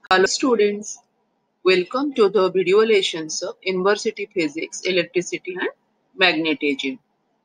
Hello students, welcome to the video lessons of University Physics, Electricity and Magnetism.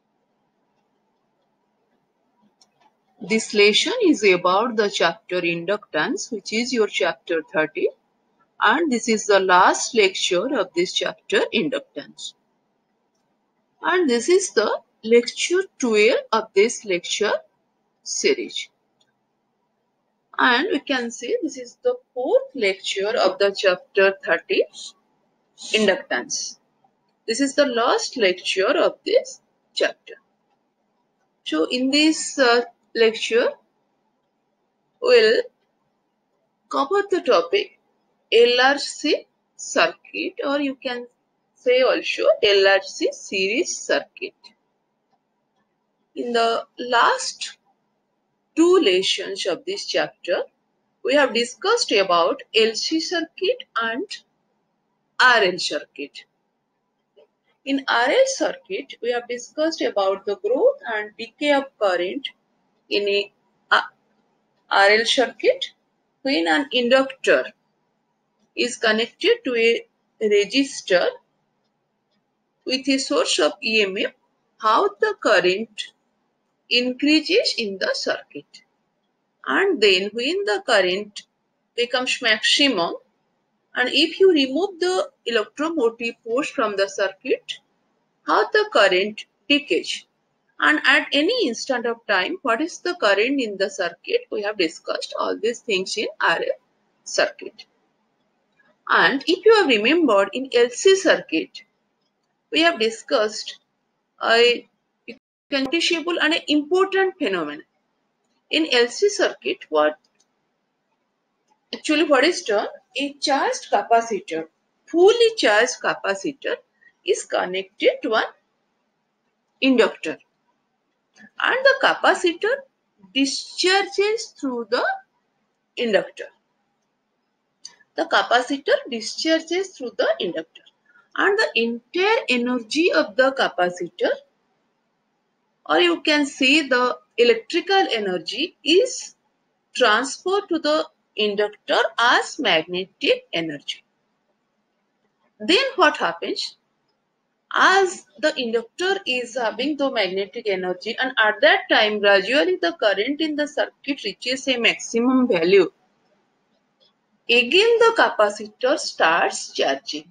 This lesson is about the chapter Inductance, which is your chapter 30, and this is the last lecture of this chapter Inductance. And this is the lecture 12 of this lecture series. And we can see this is the fourth lecture of the chapter 30, Inductance. This is the last lecture of this chapter. So in this lecture, we'll cover the topic LRC circuit, or you can say also LRC series circuit. In the last two lessons of this chapter, we have discussed about LC circuit and RL circuit. In RL circuit, we have discussed about the growth and decay of current in a RL circuit when an inductor is connected to a resistor with a source of EMF, how the current increases in the circuit. And then when the current becomes maximum, and if you remove the electromotive force from the circuit, how the current decays. And at any instant of time, what is the current in the circuit? We have discussed all these things in RL circuit. And if you have remembered, in LC circuit, we have discussed a noticeable and an important phenomenon. In LC circuit, what is done? A charged capacitor, fully charged capacitor, is connected to an inductor, and the capacitor discharges through the inductor. The capacitor discharges through the inductor, and the entire energy of the capacitor, or you can say the electrical energy, is transferred to the inductor as magnetic energy. Then what happens? As the inductor is having the magnetic energy, and at that time gradually the current in the circuit reaches a maximum value, again the capacitor starts charging,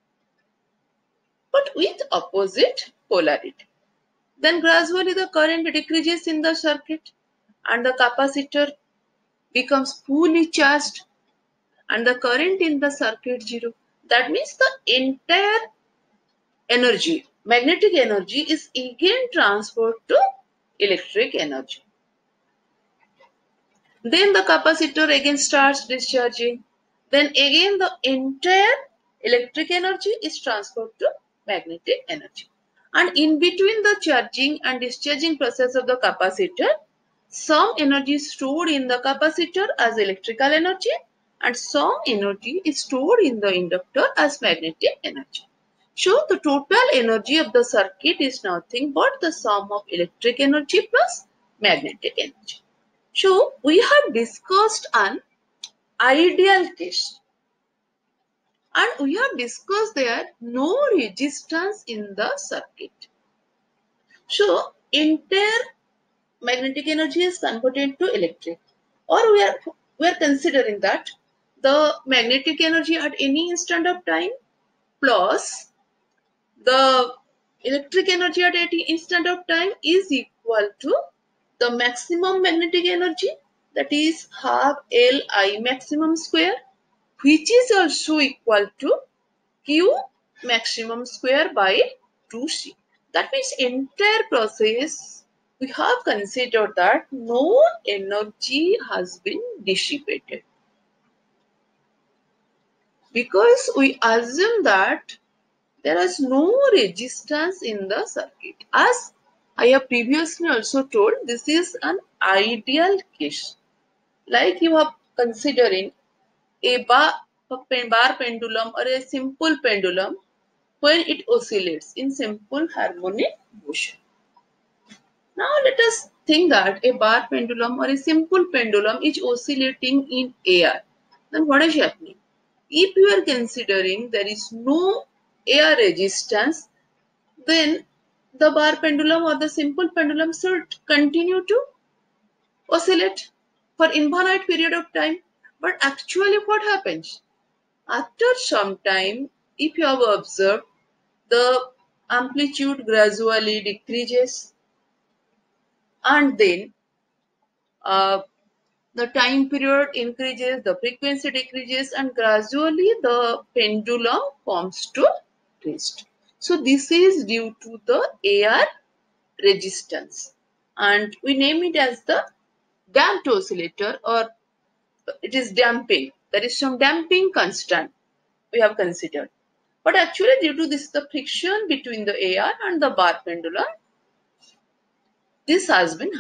but with opposite polarity. Then gradually the current decreases in the circuit and the capacitor becomes fully charged and the current in the circuit zero. That means the entire energy, magnetic energy, is again transferred to electric energy. Then the capacitor again starts discharging. Then again the entire electric energy is transferred to magnetic energy. And in between the charging and discharging process of the capacitor, some energy is stored in the capacitor as electrical energy and some energy is stored in the inductor as magnetic energy. So the total energy of the circuit is nothing but the sum of electric energy plus magnetic energy. So we have discussed an ideal case, and we have discussed there no resistance in the circuit. So entire magnetic energy is converted to electric, or we are considering that the magnetic energy at any instant of time plus the electric energy at any instant of time is equal to the maximum magnetic energy, that is half Li maximum square, which is also equal to Q maximum square by 2C. That means entire process we have considered that no energy has been dissipated, because we assume that there is no resistance in the circuit. As I have previously also told, this is an ideal case. Like you have considering a bar pendulum or a simple pendulum when it oscillates in simple harmonic motion. Now let us think that a bar pendulum or a simple pendulum is oscillating in air. then what is happening? If you are considering there is no air resistance, then the bar pendulum or the simple pendulum should continue to oscillate for infinite period of time. But actually what happens? After some time, if you have observed, the amplitude gradually decreases, and then uh, the time period increases, the frequency decreases, and gradually the pendulum comes to rest. So this is due to the air resistance, and we name it as the damped oscillator, or it is damping. There is some damping constant we have considered. But actually due to this, the friction between the air and the bar pendulum, this has been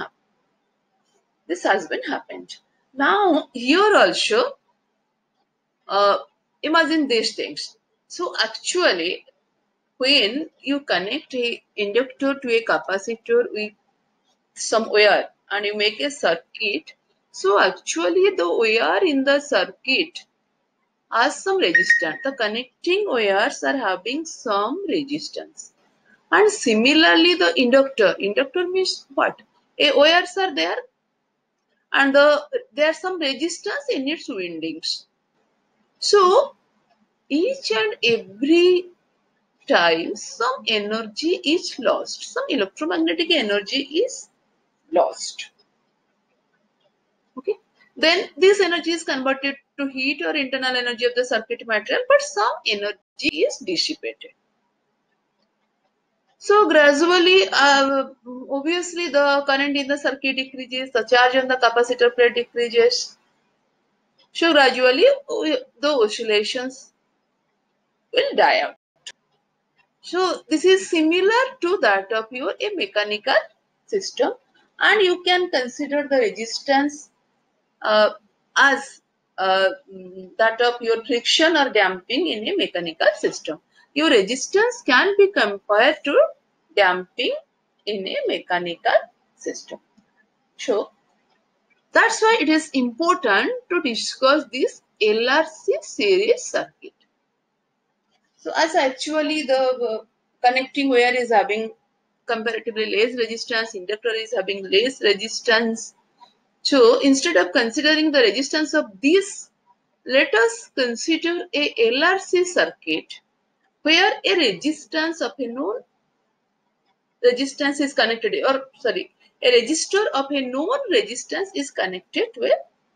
happened. Now here also, uh, imagine these things. So actually, when you connect a inductor to a capacitor with some wire and you make a circuit, so actually the wire in the circuit has some resistance. The connecting wires are having some resistance. And similarly, the inductor means what? A wires are there, and there are some resistance in its windings. So each and every time some energy is lost, some electromagnetic energy is lost. Okay. Then this energy is converted to heat or internal energy of the circuit material, but some energy is dissipated. So gradually, obviously the current in the circuit decreases, the charge on the capacitor plate decreases. So gradually the oscillations will die out. So this is similar to that of your a mechanical system, and you can consider the resistance as that of your friction or damping in a mechanical system. Your resistance can be compared to damping in a mechanical system. So that's why it is important to discuss this LRC series circuit. So as actually the connecting wire is having comparatively less resistance, inductor is having less resistance. So instead of considering the resistance of this, let us consider a LRC circuit where a resistance of a known resistance is connected, or sorry, a resistor of a known resistance is connected to a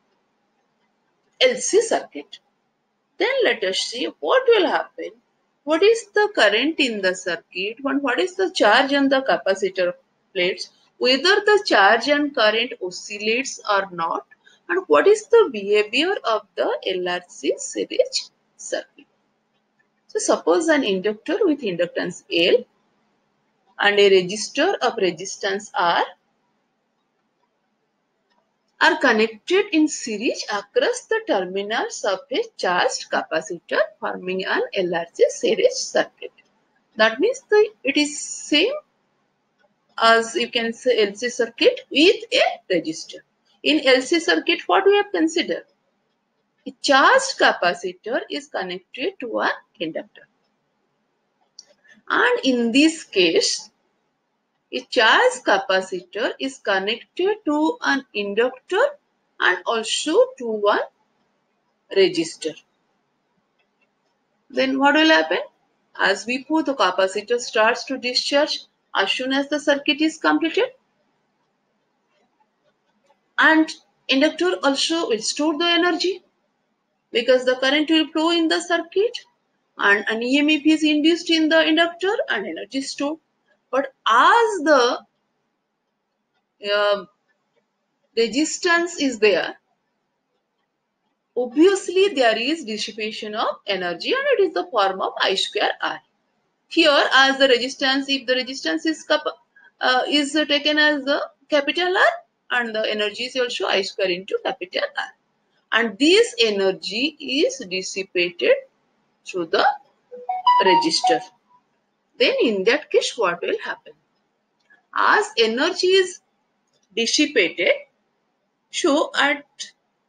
LC circuit. Then let us see what will happen. What is the current in the circuit and what is the charge on the capacitor plates, whether the charge and current oscillates or not, and what is the behavior of the LRC series circuit. So suppose an inductor with inductance L and a resistor of resistance R are connected in series across the terminals of a charged capacitor, forming an LRC series circuit. That means it is same as you can say LC circuit with a resistor. In LC circuit, what we have considered? A charged capacitor is connected to an inductor. And in this case, a charged capacitor is connected to an inductor and also to one resistor. Then what will happen? As before, the capacitor starts to discharge as soon as the circuit is completed, and inductor also will store the energy because the current will flow in the circuit and an EMF is induced in the inductor and energy stored. But as the resistance is there, obviously there is dissipation of energy, and it is the form of I square R. Here, as the resistance, if the resistance is taken as the capital R, and the energy is also I square into capital R, and this energy is dissipated through the resistor. Then in that case, what will happen? As energy is dissipated, so at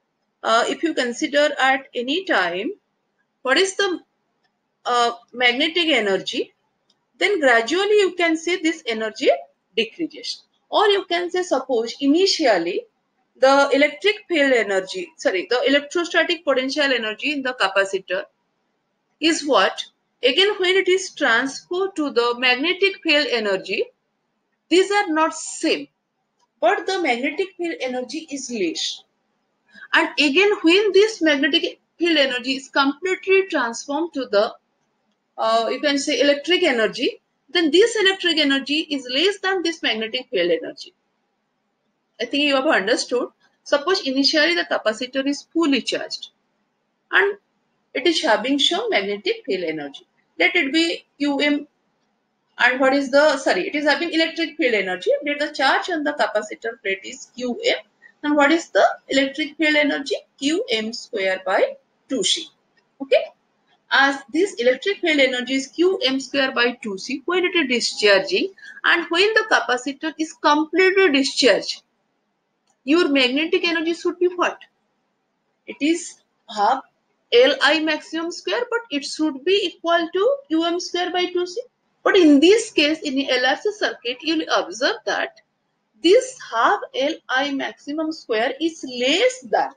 if you consider at any time what is the magnetic energy, then gradually you can see this energy decreases. Or you can say, suppose initially the electric field energy, the electrostatic potential energy in the capacitor is what? Again, when it is transferred to the magnetic field energy, these are not same, but the magnetic field energy is less. And again, when this magnetic field energy is completely transformed to the you can say electric energy, then this electric energy is less than this magnetic field energy. I think you have understood. Suppose initially the capacitor is fully charged and it is having some magnetic field energy. Let it be UM, and what is the, it is having electric field energy. Let the charge on the capacitor plate is QM, and what is the electric field energy? QM square by 2C. Okay. As this electric field energy is Qm square by 2C when it is discharging, and when the capacitor is completely discharged, your magnetic energy should be what? It is half Li maximum square, but it should be equal to Qm square by 2C. But in this case, in the LRC circuit, you will observe that this half Li maximum square is less than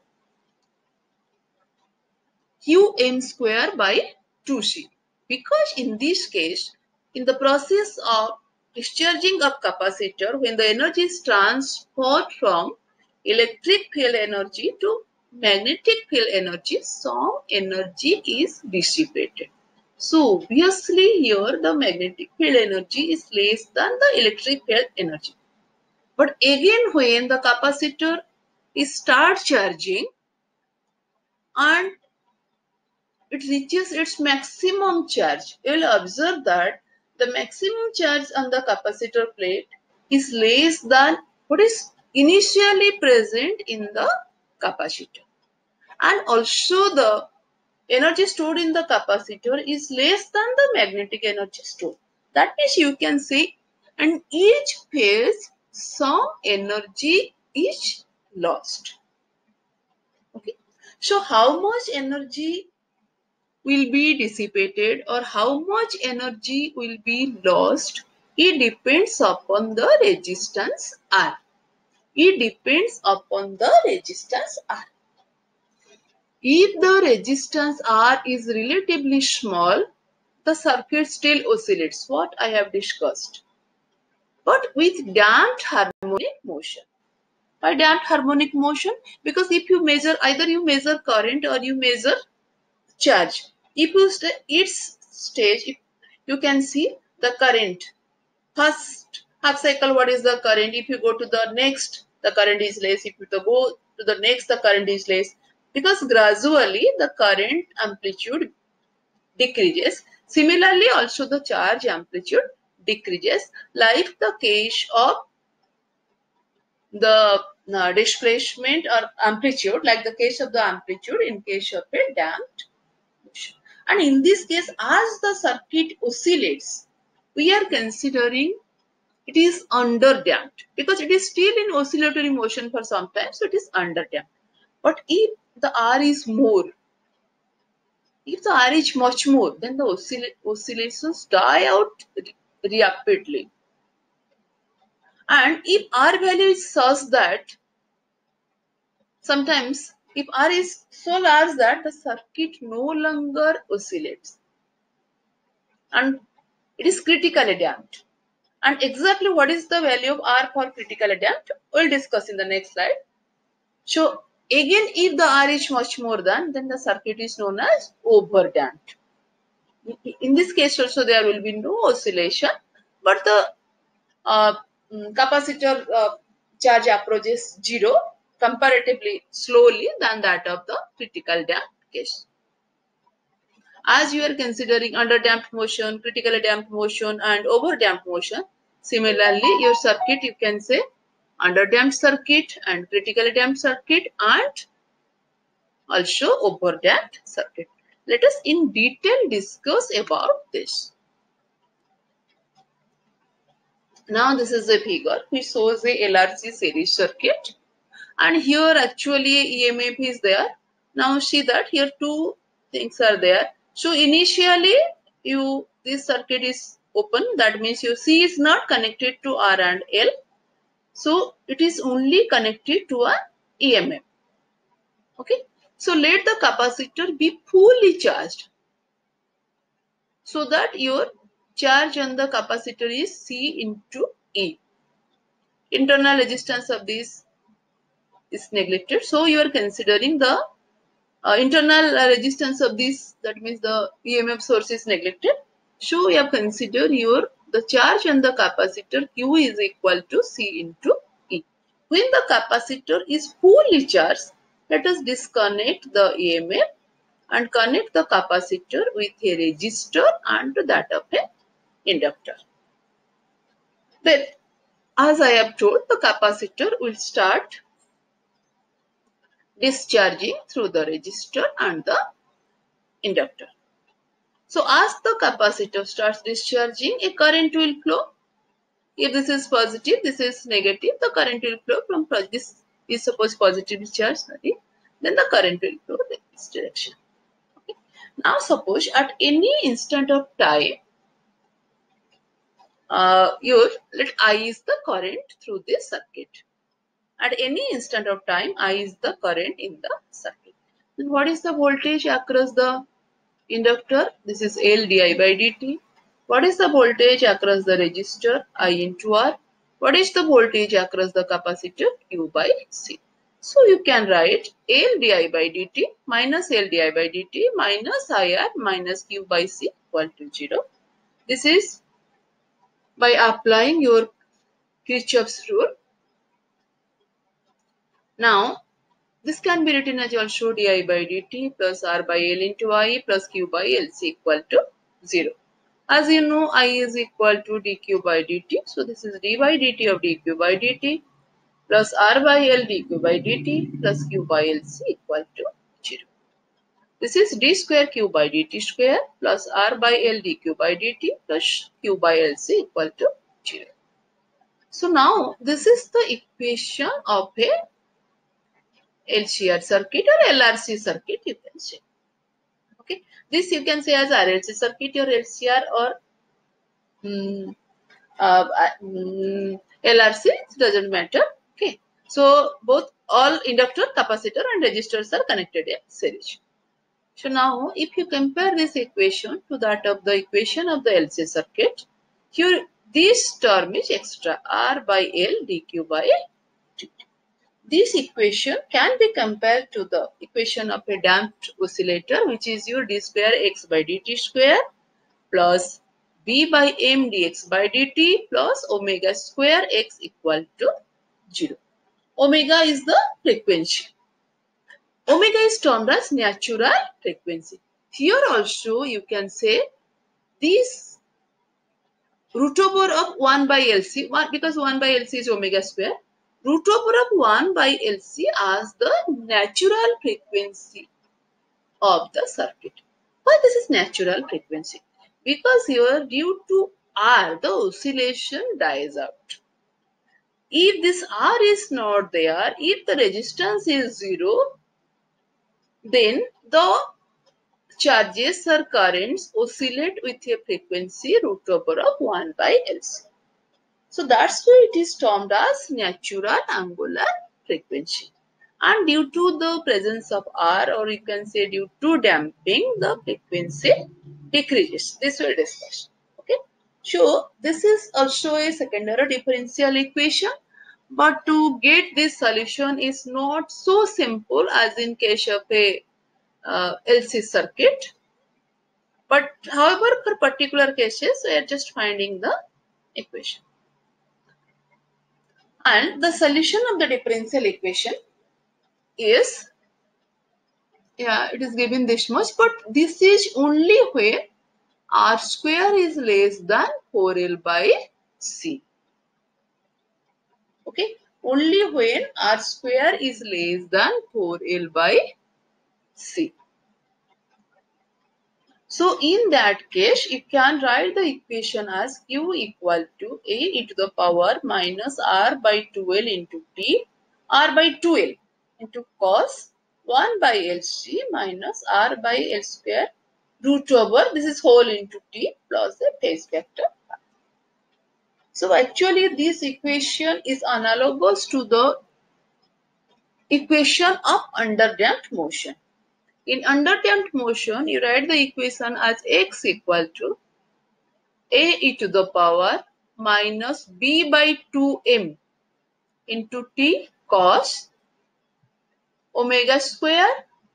Qm square by 2C. Because in this case, in the process of discharging of capacitor, when the energy is transferred from electric field energy to magnetic field energy, some energy is dissipated. So obviously here the magnetic field energy is less than the electric field energy. But again, when the capacitor is start charging and it reaches its maximum charge, you will observe that the maximum charge on the capacitor plate is less than what is initially present in the capacitor. And also the energy stored in the capacitor is less than the magnetic energy stored. That means you can say, in each phase some energy is lost. Okay. So how much energy will be dissipated or how much energy will be lost, it depends upon the resistance R. It depends upon the resistance R. If the resistance R is relatively small, the circuit still oscillates, what I have discussed, but with damped harmonic motion. By damped harmonic motion, because if you measure, either you measure current or you measure charge. If you its stage, if you can see the current. First half cycle, what is the current? If you go to the next, the current is less. If you go to the next, the current is less. Because gradually the current amplitude decreases. Similarly, also the charge amplitude decreases, like the case of the displacement or amplitude, like the case of the amplitude in case of a damped motion. And in this case, as the circuit oscillates, we are considering it is underdamped because it is still in oscillatory motion for some time, so it is underdamped. But if the R is more, if the R is much more, then the oscillations die out rapidly. And if R value is such that sometimes if R is so large that the circuit no longer oscillates and it is critically damped. And exactly what is the value of R for critically damped, we'll discuss in the next slide. So again, if the R is much more than, then the circuit is known as overdamped. In this case also there will be no oscillation, but the capacitor charge approaches zero comparatively slowly than that of the critical damped case. As you are considering underdamped motion, critically damped motion and overdamped motion, similarly your circuit, you can say underdamped circuit and critically damped circuit and also overdamped circuit. Let us in detail discuss about this. Now this is a figure which shows a LRC series circuit, and here actually EMF is there. Now see that here two things are there. So initially this circuit is open, that means your C is not connected to R and L, so it is only connected to a EMF. Okay, so let the capacitor be fully charged so that your charge on the capacitor is C into E. Internal resistance of this is neglected, so you are considering the internal resistance of this, that means the EMF source is neglected. So we have considered the charge on the capacitor Q is equal to C into E. When the capacitor is fully charged, let us disconnect the EMF and connect the capacitor with a resistor and that of a inductor. Then, as I have told, the capacitor will start discharging through the resistor and the inductor. So as the capacitor starts discharging, a current will flow. If this is positive, this is negative, the current will flow from this is suppose positively charged, then the current will flow in this direction. Okay. Now suppose at any instant of time, let I is the current through this circuit. At any instant of time, I is the current in the circuit. Then what is the voltage across the inductor? This is L di by dt. What is the voltage across the resistor? I into R. What is the voltage across the capacitor? Q by C. So you can write L di by dt minus L di by dt minus IR minus Q by C equal to 0. This is by applying your Kirchhoff's rule. Now, this can be written as also di by dt plus R by L into I plus Q by L C equal to 0. As you know, I is equal to dq by dt. So, this is d by dt of dq by dt plus R by L dq by dt plus Q by L C equal to 0. This is d square Q by dt square plus R by L dq by dt plus Q by L C equal to 0. So, now this is the equation of a LCR circuit or LRC circuit, you can say. Okay, this you can say as RLC circuit or LCR or LRC, it doesn't matter. Okay, so both all inductor, capacitor and resistors are connected in series. So now if you compare this equation to that of the equation of the LC circuit, here this term is extra, R by L dq by dt. This equation can be compared to the equation of a damped oscillator, which is your d square x by dt square plus b by m dx by dt plus omega square x equal to 0. Omega is the frequency. Omega is termed as natural frequency. Here also you can say this root over of 1 by LC, because 1 by LC is omega square, root over of 1 by LC as the natural frequency of the circuit. Why this is natural frequency? Because here due to R, the oscillation dies out. If this R is not there, if the resistance is 0, then the charges or currents oscillate with a frequency root over of 1 by LC. So that's why it is termed as natural angular frequency. And due to the presence of R, or you can say due to damping, the frequency decreases. This will discuss. Okay. So this is also a second order differential equation. But to get this solution is not so simple as in case of a LC circuit. But however, for particular cases, we are just finding the equation. And the solution of the differential equation is, it is given this much, but this is only when R square is less than 4L by C. Okay, only when R square is less than 4L by C. So in that case, you can write the equation as Q equal to A into the power minus R by 2L into T, r by 2l into cos 1 by LC minus r by L square root over, this is whole into t plus the phase vector. So actually this equation is analogous to the equation of underdamped motion. In underdamped motion, you write the equation as x equal to a e to the power minus b by 2m into t cos omega square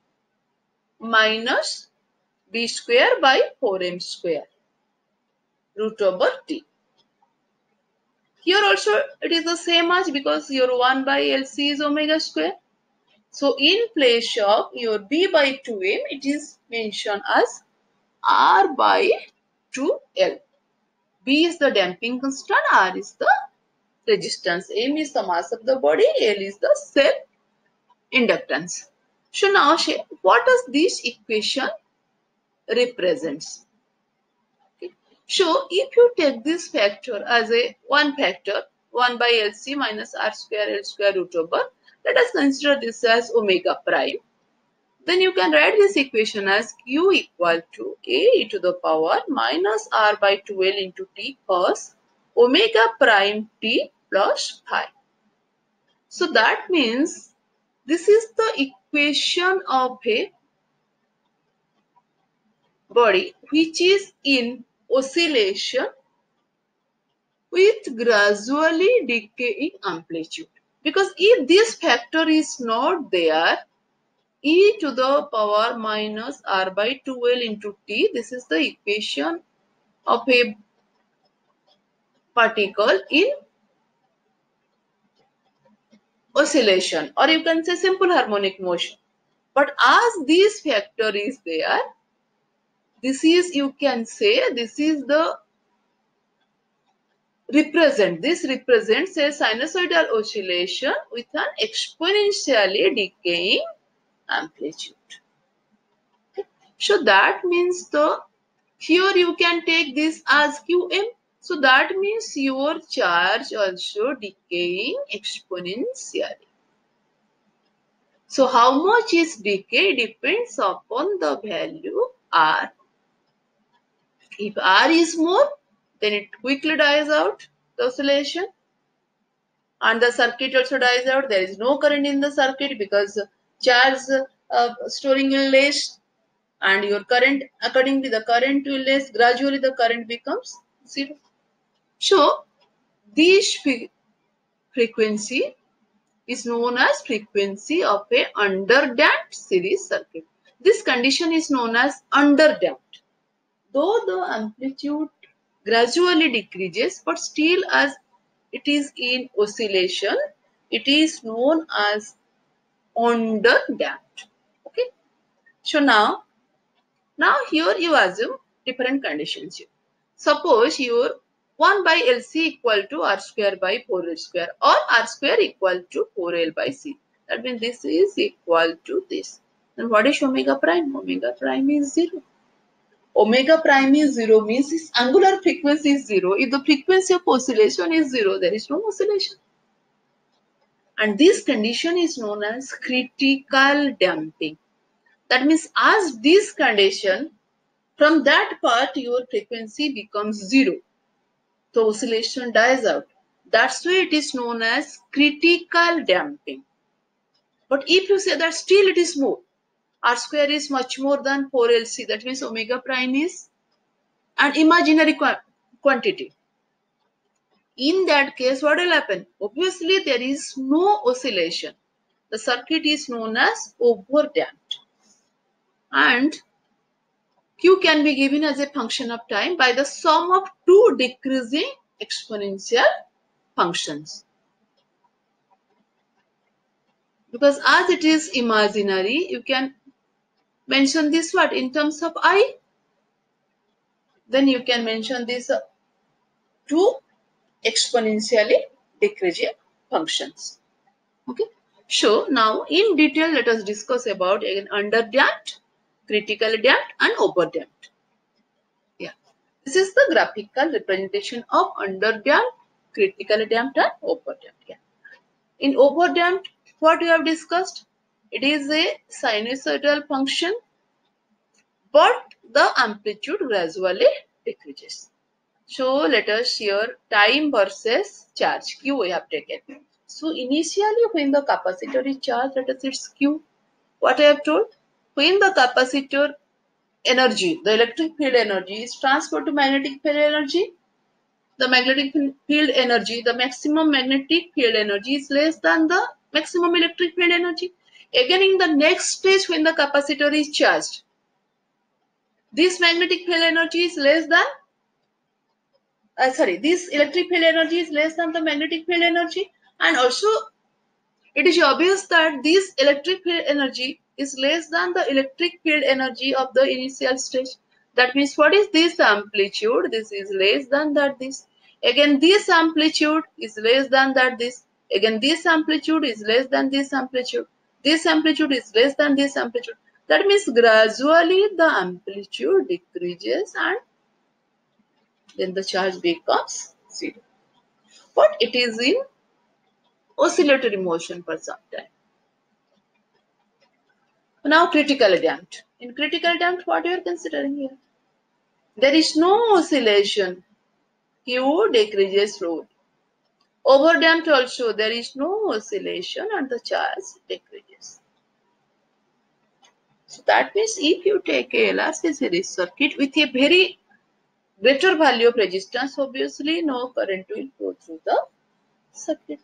minus b square by 4m square root over t. Here also it is the same as, because your 1 by LC is omega square. So in place of your b by 2m, it is mentioned as r by 2l. B is the damping constant, r is the resistance, m is the mass of the body, l is the self inductance. So now what does this equation represents? Okay. So if you take this factor as a one factor, 1 by LC minus r square L square root over, let us consider this as omega prime. Then you can write this equation as q equal to a e to the power minus r by 2l into t cos omega prime t plus phi. So that means this is the equation of a body which is in oscillation with gradually decaying amplitude. Because if this factor is not there, e to the power minus r by 2l into t, this is the equation of a particle in oscillation, or you can say simple harmonic motion. But as this factor is there, this is, you can say, this is the this represents a sinusoidal oscillation with an exponentially decaying amplitude. So that means here you can take this as Qm. So that means your charge also decaying exponentially. So how much is decay depends upon the value R. If R is more, then it quickly dies out, the oscillation. And the circuit also dies out. There is no current in the circuit because charge storing will less, and your current, accordingly the current will less, gradually the current becomes zero. So this frequency is known as frequency of a underdamped series circuit. This condition is known as underdamped. Though the amplitude gradually decreases, but still as it is in oscillation, it is known as underdamped. Okay. So now here you assume different conditions here. Suppose your 1 by LC equal to r square by 4l square, or r square equal to 4l by c. That means this is equal to this. Then what is omega prime? Omega prime is 0. Omega prime is 0 means its angular frequency is 0. If the frequency of oscillation is 0, there is no oscillation. And this condition is known as critical damping. That means as this condition, from that part your frequency becomes 0. The oscillation dies out. That's why it is known as critical damping. But if you say that still it is more, r square is much more than 4LC, that means omega prime is an imaginary quantity. In that case, what will happen? Obviously, there is no oscillation. The circuit is known as overdamped. And Q can be given as a function of time by the sum of two decreasing exponential functions. Because as it is imaginary, you can mention this what? In terms of I. Then you can mention this two exponentially decreasing functions. Okay. So now in detail let us discuss about again underdamped, critically damped and overdamped. Yeah. This is the graphical representation of underdamped, critically damped and overdamped. Yeah. In overdamped, What we have discussed? It is a sinusoidal function, but the amplitude gradually decreases. So let us here time versus charge. Q we have taken. So initially when the capacitor is charged, let us its Q. What I have told? When the capacitor energy, the electric field energy is transferred to magnetic field energy, the magnetic field energy, the maximum magnetic field energy is less than the maximum electric field energy. Again in the next stage when the capacitor is charged, this magnetic field energy is less than this electric field energy is less than the magnetic field energy, and also it is obvious that this electric field energy is less than the electric field energy of the initial stage. That means what is this amplitude? This is less than that this. Again this amplitude is less than that this. Again this amplitude is less than this amplitude. This amplitude is less than this amplitude. That means gradually the amplitude decreases and then the charge becomes zero. But it is in oscillatory motion for some time. Now critical damped. In critical damped, what you are considering here? There is no oscillation. Q decreases slowly. Over damped also there is no oscillation and the charge decreases. So that means if you take a LRC series circuit with a very greater value of resistance, obviously no current will go through the circuit.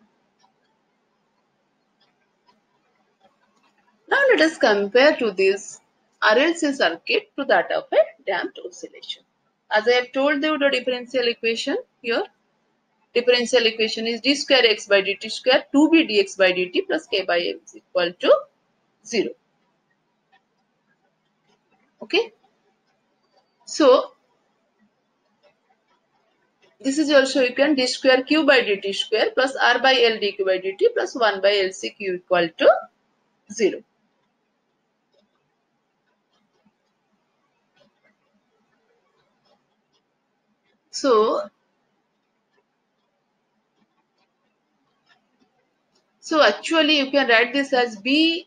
Now let us compare to this RLC circuit to that of a damped oscillation. As I have told you the differential equation here, differential equation is d square x by dt square 2b dx by dt plus k by m is equal to 0. Okay. So this is also you can d square q by dt square plus r by l dq by dt plus 1 by l c q equal to 0. So actually you can write this as b.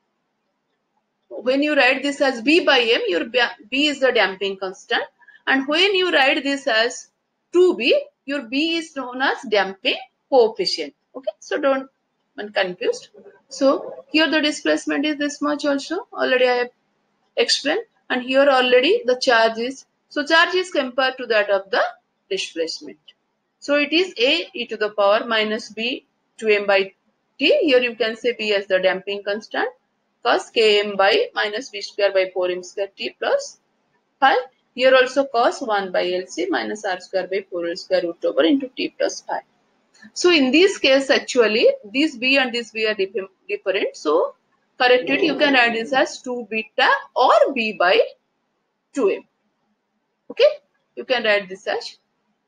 When you write this as b by m, your b is the damping constant, and when you write this as 2b, your b is known as damping coefficient. Okay, so don't get confused. So here the displacement is this much also. Already I have explained, and here already the charge is. So charge is compared to that of the displacement. So it is a e to the power minus b to m by t. Here you can say b as the damping constant, cos km by minus b square by 4m square t plus phi. Here also cos 1 by lc minus r square by 4l square root over into t plus phi. So in this case actually this b and this b are different. So corrected you can write this as 2 beta or b by 2m. Okay, you can write this as.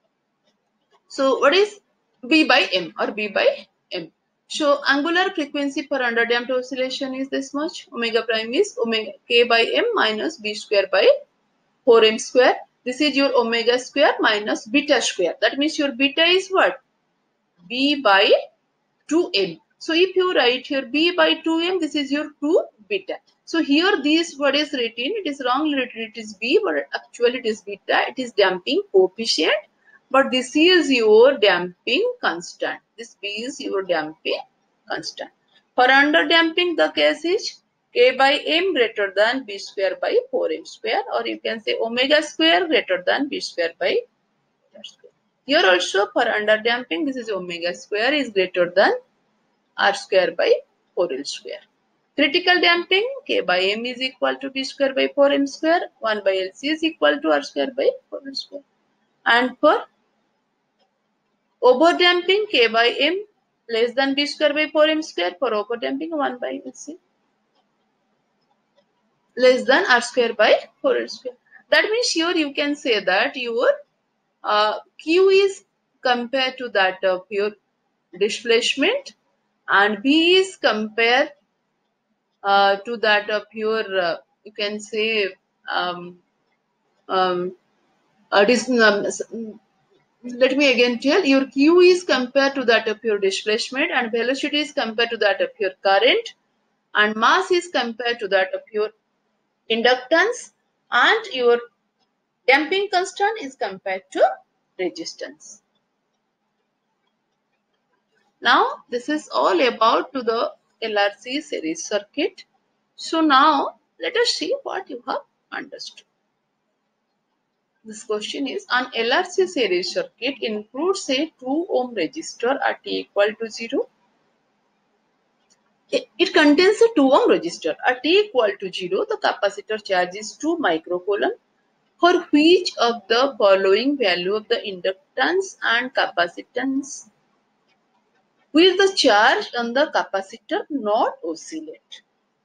So what is b by m or b by m? So angular frequency for underdamped oscillation is this much. Omega prime is omega k by m minus b square by 4m square. This is your omega square minus beta square. That means your beta is what? B by 2m. So if you write here b by 2m, this is your 2 beta. So here this what is written, it is wrongly written, it is b, but actually it is beta. It is damping coefficient, but this is your damping constant. This b is your damping constant. For under damping, the case is k by m greater than b square by 4m square, or you can say omega square greater than b square by beta square. Here also for under damping, this is omega square is greater than r square by 4l square. Critical damping, k by m is equal to b square by 4m square, 1 by lc is equal to r square by 4l square. And for over damping, k by m less than b square by 4m square. For over damping, 1 by lc less than r square by 4l square. That means here you can say that your q is compared to that of your displacement, and b is compared to that of your you can say um, um, Let me again tell, your Q is compared to that of your displacement, and velocity is compared to that of your current, and mass is compared to that of your inductance, and your damping constant is compared to resistance. Now this is all about to the LRC series circuit. So now let us see what you have understood. This question is, an LRC series circuit includes a 2 ohm resistor at T equal to 0. It contains a 2 ohm resistor. At T equal to 0, the capacitor charge is 2 microcoulomb. For which of the following value of the inductance and capacitance will the charge on the capacitor not oscillate?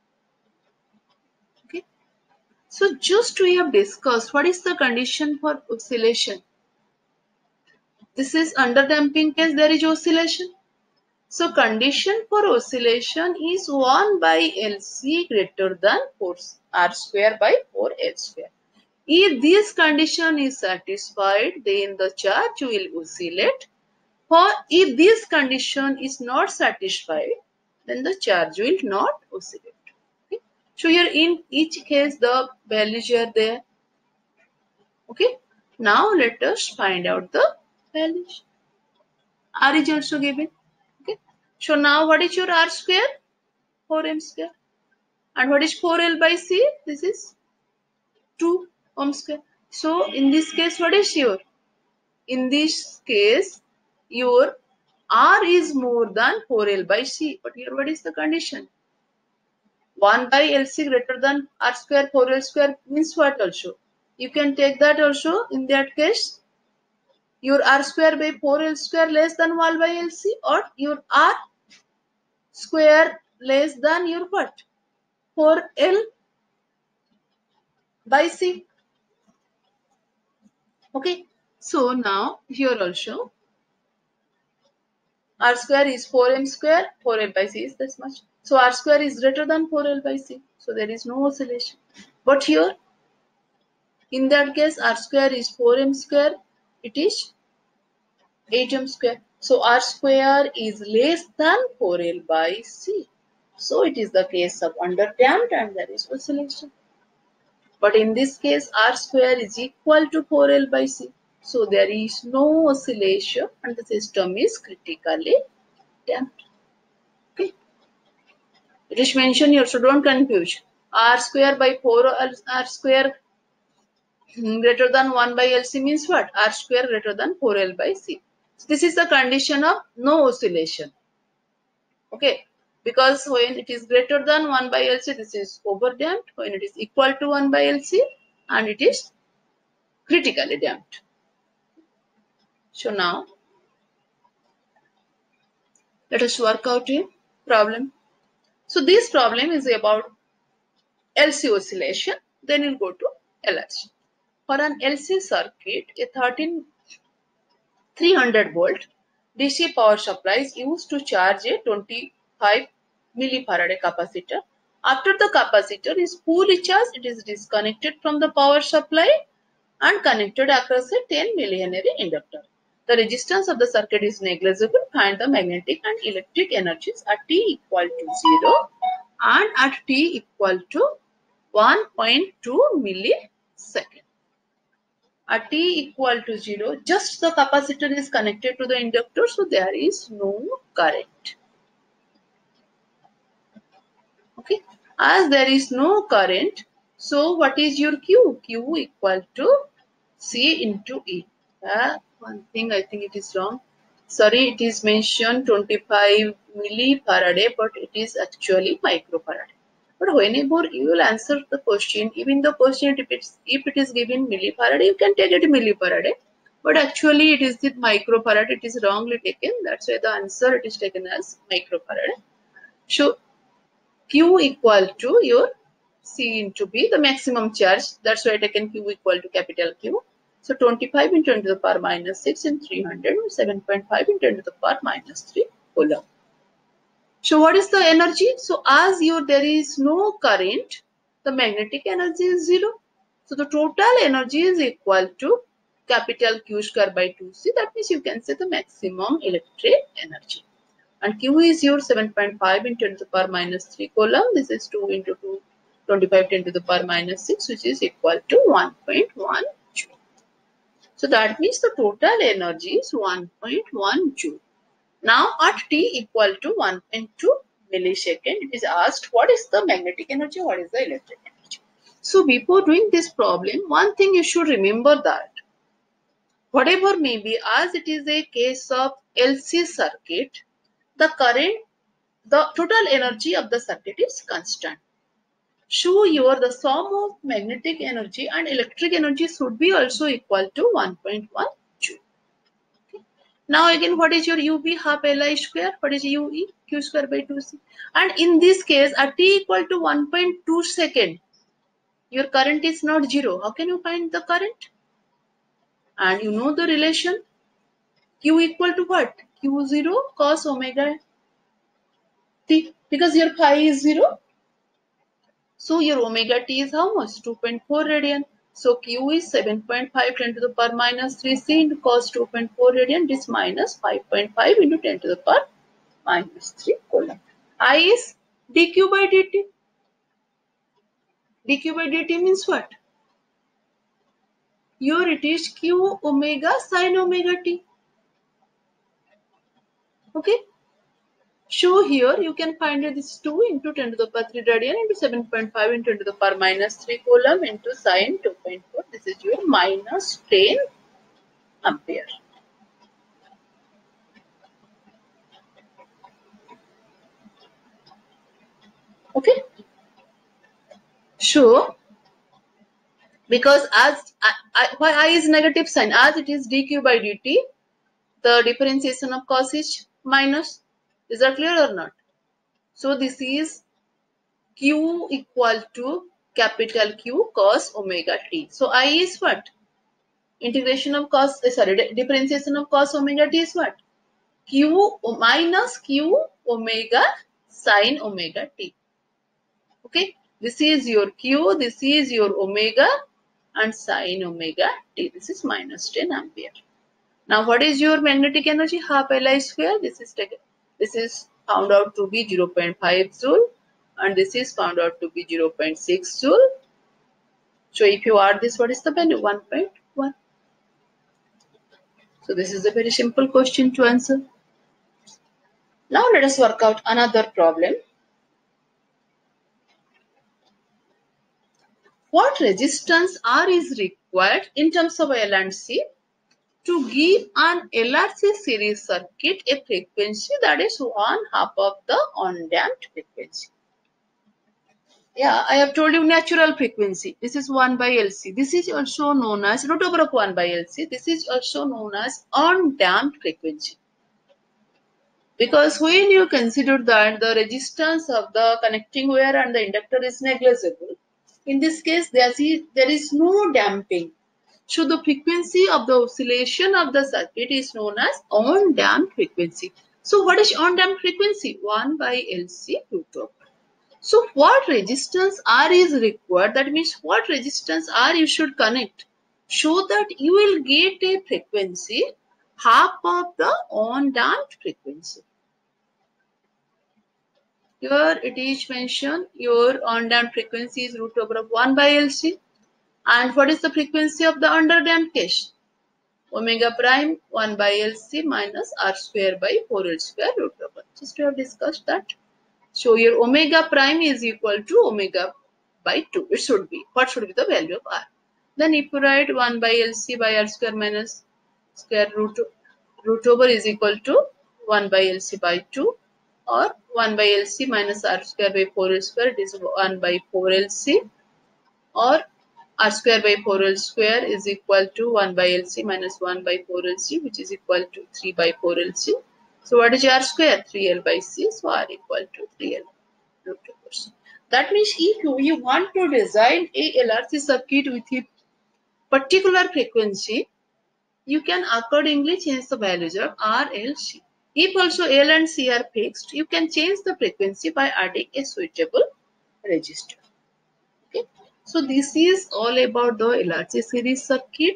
Okay. So just we have discussed what is the condition for oscillation. This is under damping case, there is oscillation. So condition for oscillation is 1 by LC greater than 4 R square by 4L square. If this condition is satisfied, then the charge will oscillate. For if this condition is not satisfied, then the charge will not oscillate. Okay. So here in each case the values are there. Okay. Now let us find out the values. R is also given. Okay. So now what is your R square? 4M square. And what is 4L by C? This is 2 ohm square. So in this case, what is your? In this case, your R is more than 4L by C. But here what is the condition? 1 by LC greater than R square 4L square means what also? You can take that also. In that case, your R square by 4L square less than 1 by LC, or your R square less than your what? 4L by C. Okay. So now here also R square is 4M square, 4L by C is this much. So R square is greater than 4L by C. So there is no oscillation. But here, in that case, R square is 4M square, it is 8M square. So R square is less than 4L by C. So it is the case of underdamped and there is oscillation. But in this case, R square is equal to 4L by C. So there is no oscillation and the system is critically damped. Okay. It is mentioned here, so don't confuse. R square by 4 R square greater than 1 by LC means what? R square greater than 4L by C. So this is the condition of no oscillation. Okay. Because when it is greater than 1 by LC, this is overdamped. When it is equal to 1 by LC, and it is critically damped. So now, let us work out a problem. So this problem is about LC oscillation. Then we'll go to LRC. For an LC circuit, a 300 volt DC power supply is used to charge a 25 millifarad capacitor. After the capacitor is fully charged, it is disconnected from the power supply and connected across a 10 millihenry inductor. The resistance of the circuit is negligible. Find the magnetic and electric energies at T equal to 0 and at T equal to 1.2 millisecond. At T equal to 0, just the capacitor is connected to the inductor, so there is no current. Okay, as there is no current, so what is your Q? Q equal to C into E. One thing I think it is wrong. Sorry, it is mentioned 25 millifarad, but it is actually microfarad. But whenever you will answer the question, even the question if it is given millifarad, you can take it millifarad. But actually it is the microfarad, it is wrongly taken. That's why the answer it is taken as microfarad. So Q equal to your C into B, the maximum charge. That's why I taken Q equal to capital Q. So 25 into 10 to the power minus 6 and 300, 7.5 into 10 to the power minus 3 coulomb. So what is the energy? So as there is no current, the magnetic energy is 0. So the total energy is equal to capital Q square by 2C. That means you can say the maximum electric energy. And Q is your 7.5 into 10 to the power minus 3 coulomb. This is 2 into 2, 25 10 to the power minus 6, which is equal to 1.1 joule. So that means the total energy is 1.1 joule. Now at t equal to 1.2 millisecond, it is asked what is the magnetic energy, what is the electric energy. So before doing this problem, one thing you should remember that whatever may be, as it is a case of LC circuit, the current, the total energy of the circuit is constant. So here the sum of magnetic energy and electric energy should be also equal to 1.1 joule. Now again, what is your UV? Half Li square. What is UE? Q square by 2C. And in this case, at t equal to 1.2 second, your current is not 0. How can you find the current? And you know the relation. Q equal to what? Q0 cos omega t. Because your phi is 0. So your omega t is how much? 2.4 radian. So Q is 7.5 10 to the power minus 3C into cos 2.4 radian. This minus 5.5 into 10 to the power minus 3 coulomb. I is dq by dt. dq by dt means what? Here it is q omega sin omega t. Okay. So here you can find this 2 into 10 to the power 3 radian into 7.5 into 10 to the power minus 3 coulomb into sin 2.4. This is your minus 10 ampere. Okay. So because as why I is negative sign, as it is dq by dt, the differentiation of cos is minus. Is that clear or not? So this is q equal to capital Q cos omega t. So I is what? Integration of cos, differentiation of cos omega t is what? Q minus Q omega sin omega t. Okay. This is your Q, this is your omega and sin omega t. This is minus 10 ampere. Now what is your magnetic energy? Half Li square. This is found out to be 0.5 joule and this is found out to be 0.6 joule. So if you add this, what is the value? 1.1. So this is a very simple question to answer. Now let us work out another problem. What resistance R is required in terms of L and C to give an LRC series circuit a frequency that is 1/2 of the undamped frequency? Yeah, I have told you natural frequency. This is 1 by LC. This is also known as root over of 1 by LC. This is also known as undamped frequency. Because when you consider that the resistance of the connecting wire and the inductor is negligible, in this case there is no damping. So the frequency of the oscillation of the circuit is known as undamped frequency. So what is undamped frequency? 1 by LC root over. So what resistance R is required? That means what resistance R you should connect so that you will get a frequency half of the undamped frequency. Here it is mentioned your undamped frequency is root over of 1 by LC. And what is the frequency of the underdamped case? Omega prime 1 by LC minus R square by 4L square root over. Just we have discussed that. So your omega prime is equal to omega by 2. It should be. What should be the value of R? Then if you write 1 by LC by R square minus square root over is equal to 1 by LC by 2 or 1 by LC minus R square by 4L square, it is 1 by 4LC, or R square by 4L square is equal to 1 by LC minus 1 by 4LC, which is equal to 3 by 4LC. So what is R square? 3L by C. So R equal to 3L root over. That means if you want to design a LRC circuit with a particular frequency, you can accordingly change the values of R, L, C. If also L and C are fixed, you can change the frequency by adding a suitable resistor. Okay. So this is all about the LRC series circuit.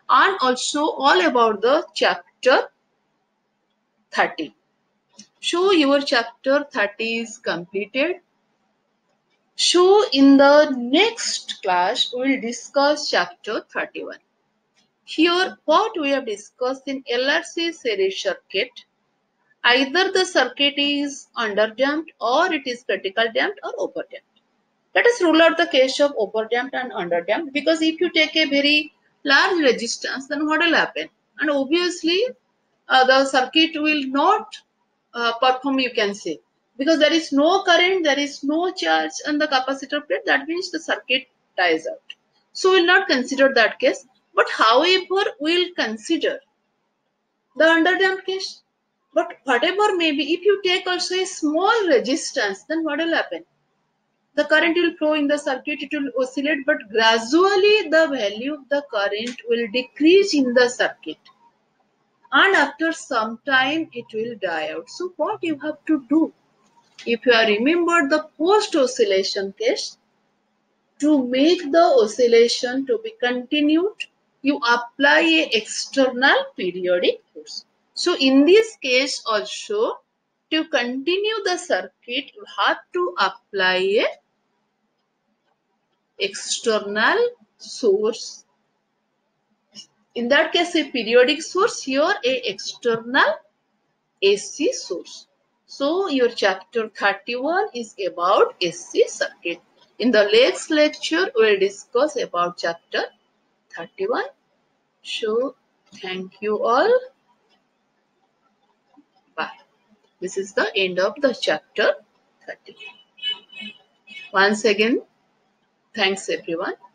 and also all about the chapter 30. So your chapter 30 is completed. So in the next class we will discuss chapter 31. Here what we have discussed in LRC series circuit, either the circuit is underdamped or it is critical damped or overdamped. Let us rule out the case of overdamped and underdamped, because if you take a very large resistance, then what will happen? And obviously, the circuit will not perform, you can say, because there is no current, there is no charge on the capacitor plate. That means the circuit dies out. So we will not consider that case. But however, we will consider the underdamped case. But whatever may be, if you take also a small resistance, then what will happen? The current will flow in the circuit, it will oscillate, but gradually the value of the current will decrease in the circuit. And after some time, it will die out. So what you have to do? If you have remembered the post-oscillation case, to make the oscillation to be continued, you apply a external periodic force. So in this case also, to continue the circuit, you have to apply a external source. In that case, a periodic source, here a external AC source. So your chapter 31 is about AC circuit. In the next lecture, we will discuss about chapter 31. So thank you all. Bye. This is the end of the chapter 30. Once again, thanks everyone.